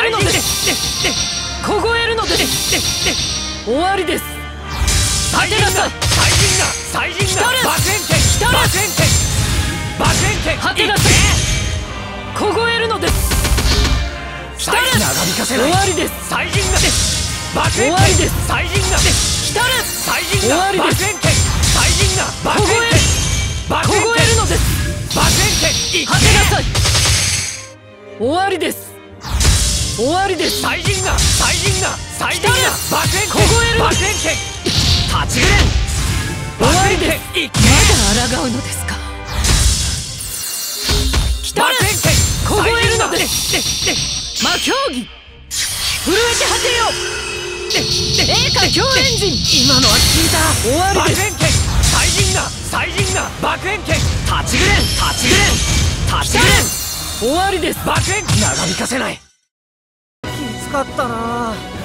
えるのです。凍えるのです。終わりです。果てなさい。 最人が爆炎剣果てなさい。凍えるのです。 長引かせない。 終わりです。 最人が爆炎剣。 終わりです。 最人が最人が爆炎剣。最人が爆炎剣。 凍えるのです。 爆炎剣。 果てなさい。終わりです。終わりです。 最人が爆炎剣。 凍える。 爆炎剣。立ちぐれん。 終わりです。まだ抗うのですか。 爆炎剣。 凍えるのです。魔競技震えて果てよ。栄華強エンジン。 今のは聞いた。 終わりです。 爆炎剣。最人が爆炎剣。立ちぐれん。 終わりです。 爆炎。長引かせない。 きつかったな。